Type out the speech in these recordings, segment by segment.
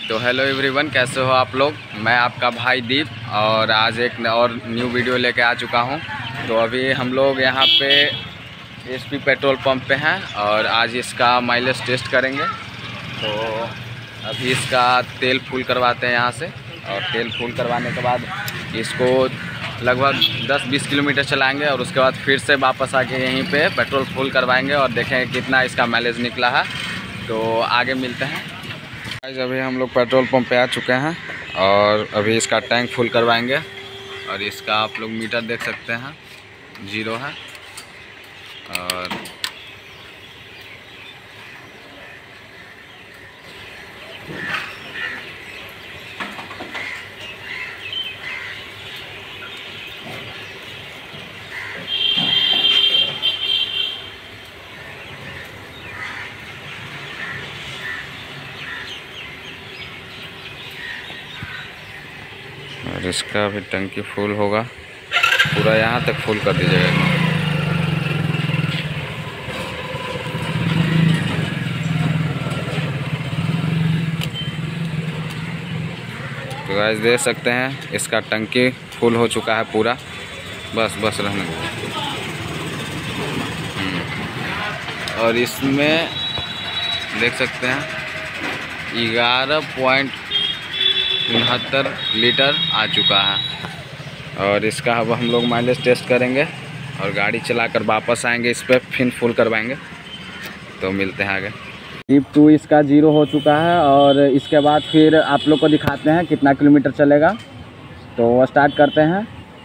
तो hello everyone, कैसे हो आप लोग। मैं आपका भाई दीप और आज एक और न्यू वीडियो लेके आ चुका हूं। तो अभी हम लोग यहां पे एचपी पेट्रोल पंप पे हैं और आज इसका माइलेज टेस्ट करेंगे। तो अभी इसका तेल फुल करवाते हैं यहाँ से, और तेल फुल करवाने के बाद इसको लगभग 10-20 किलोमीटर चलाएँगे और उसके बाद फिर से वापस आके यहीं पे पेट्रोल फुल करवाएंगे और देखेंगे कितना इसका माइलेज निकला है। तो आगे मिलते हैं। आज अभी हम लोग पेट्रोल पंप पे आ चुके हैं और अभी इसका टैंक फुल करवाएंगे। और इसका आप लोग मीटर देख सकते हैं, 0 है। और इसका भी टंकी फुल होगा, पूरा यहाँ तक फुल कर दीजिएगा। तो गाइस देख सकते हैं इसका टंकी फुल हो चुका है पूरा। बस रहने दो। और इसमें देख सकते हैं 11.69 लीटर आ चुका है। और इसका अब हम लोग माइलेज टेस्ट करेंगे और गाड़ी चलाकर वापस आएंगे, इस पर फिर फुल करवाएंगे। तो मिलते हैं आगे। टिप 2 इसका 0 हो चुका है और इसके बाद फिर आप लोग को दिखाते हैं कितना किलोमीटर चलेगा। तो स्टार्ट करते हैं।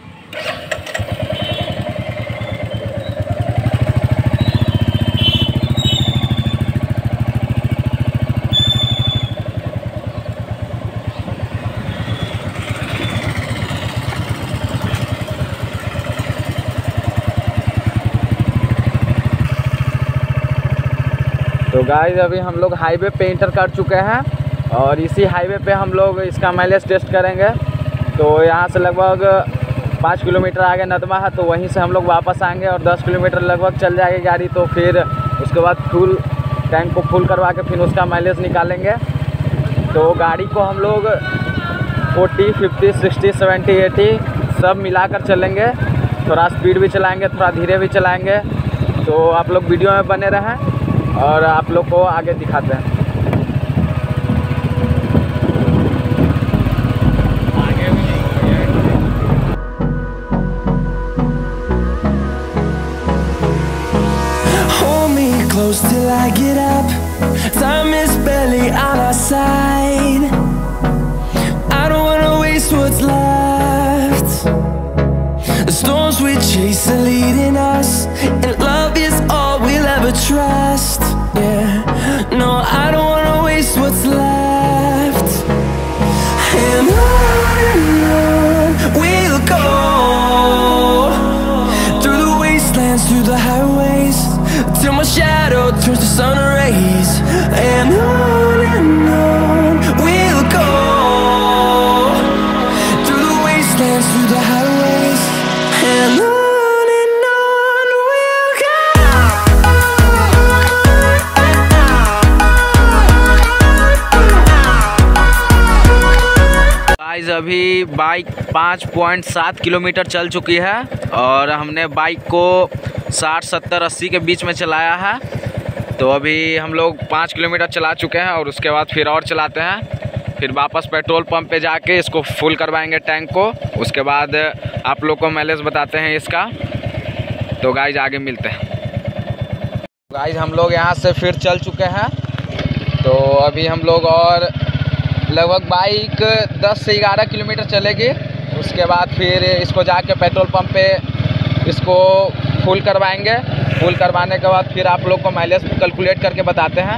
तो गाइस अभी हम लोग हाईवे पे इंटर कर चुके हैं और इसी हाईवे पे हम लोग इसका माइलेज टेस्ट करेंगे। तो यहाँ से लगभग 5 किलोमीटर आगे नदमा है, तो वहीं से हम लोग वापस आएंगे और 10 किलोमीटर लगभग चल जाएगी गाड़ी। तो फिर उसके बाद फुल टैंक को फुल करवा के फिर उसका माइलेज निकालेंगे। तो गाड़ी को हम लोग 40, 50, 60, 70, 80 सब मिलाकर चलेंगे। थोड़ा स्पीड भी चलाएँगे, थोड़ा धीरे भी चलाएँगे। तो आप लोग वीडियो में बने रहें और आप लोग को आगे दिखाते हैं। Hold me close till I get up. Time is barely on our side. I don't wanna waste what's left. The storms we chase are leading us, and love is all we'll ever trust. Yeah, no, I don't wanna waste what's left. And on we'll go, through the wastelands, through the highways, till my shadow turns to sun rays. And on we'll go, through the wastelands, through the highways, and on. अभी bike 5.7 kilometre चल चुकी है और हमने bike को 60, 70, 80 के बीच में चलाया है। तो अभी हम लोग 5 किलोमीटर चला चुके हैं और उसके बाद फिर और चलाते हैं। फिर वापस पेट्रोल पंप पे जाके इसको फुल करवाएंगे टैंक को। उसके बाद आप लोग को माइलेज बताते हैं इसका। तो गाइज आगे मिलते हैं। गाइज हम लोग यहाँ से फिर चल चुके हैं। तो अभी हम लोग और लगभग बाइक 10 से 11 किलोमीटर चलेगी। उसके बाद फिर इसको जाके पेट्रोल पंप पे इसको फुल करवाएंगे। फुल करवाने के बाद फिर आप लोग को माइलेज कैलकुलेट करके बताते हैं।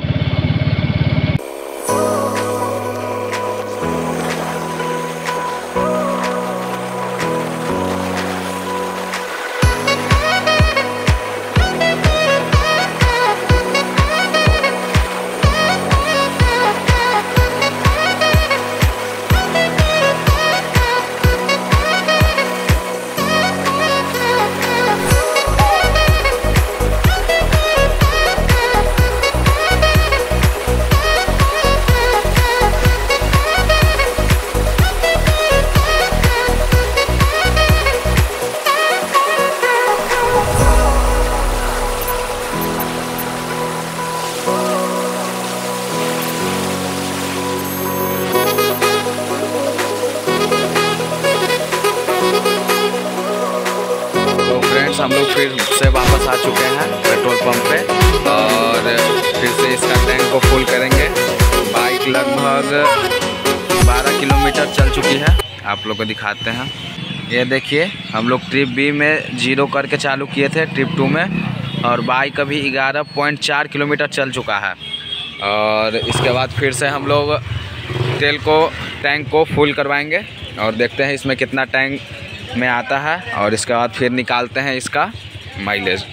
हम लोग फिर से वापस आ चुके हैं पेट्रोल पंप पे और फिर से इसका टैंक को फुल करेंगे। बाइक लगभग 12 किलोमीटर चल चुकी है, आप लोग को दिखाते हैं। ये देखिए हम लोग ट्रिप बी में 0 करके चालू किए थे ट्रिप 2 में, और बाइक अभी 11.4 किलोमीटर चल चुका है। और इसके बाद फिर से हम लोग टैंक को फुल करवाएंगे और देखते हैं इसमें कितना टैंक में आता है, और इसके बाद फिर निकालते हैं इसका माइलेज।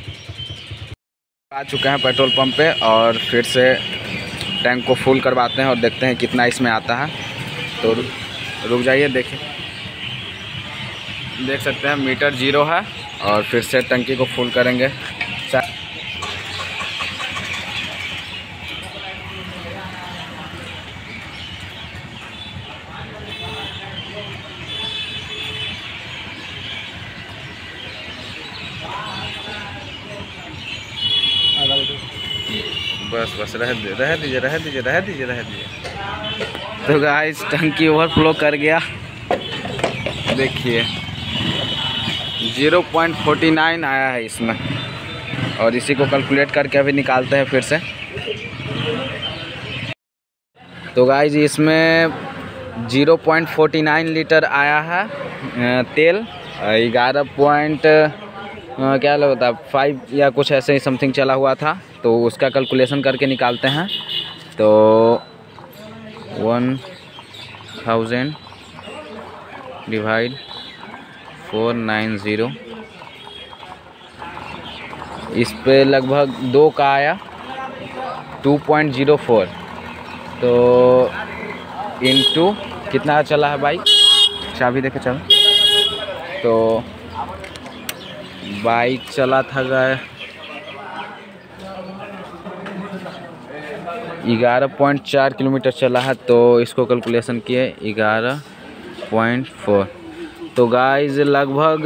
आ चुके हैं पेट्रोल पंप पे और फिर से टैंक को फुल करवाते हैं और देखते हैं कितना इसमें आता है। तो रुक जाइए, देखिए देख सकते हैं मीटर 0 है और फिर से टंकी को फुल करेंगे। बस रह दीजिए। तो गाइस टंकी ओवरफ्लो कर गया, देखिए 0.49 आया है इसमें, और इसी को कैलकुलेट करके अभी निकालते हैं फिर से। तो गाइस इसमें 0.49 लीटर आया है तेल, 11 क्या लगता है 5 या कुछ ऐसे ही समथिंग चला हुआ था, तो उसका कैलकुलेशन करके निकालते हैं। तो 1000 डिवाइड 490, इस पे लगभग 2 का आया 2.04, तो इनटू कितना चला है बाइक, चाबी देखे चल। तो बाइक चला था 11.4 किलोमीटर चला है, तो इसको कैलकुलेशन किए 11.4, तो गाइस लगभग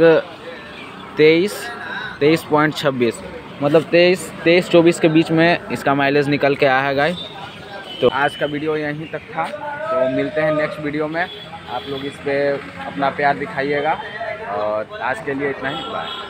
23.26 मतलब 23-24 के बीच में इसका माइलेज निकल के आया है गाइस। तो आज का वीडियो यहीं तक था, तो मिलते हैं नेक्स्ट वीडियो में। आप लोग इस पे अपना प्यार दिखाइएगा, और आज के लिए इतना ही, बाय।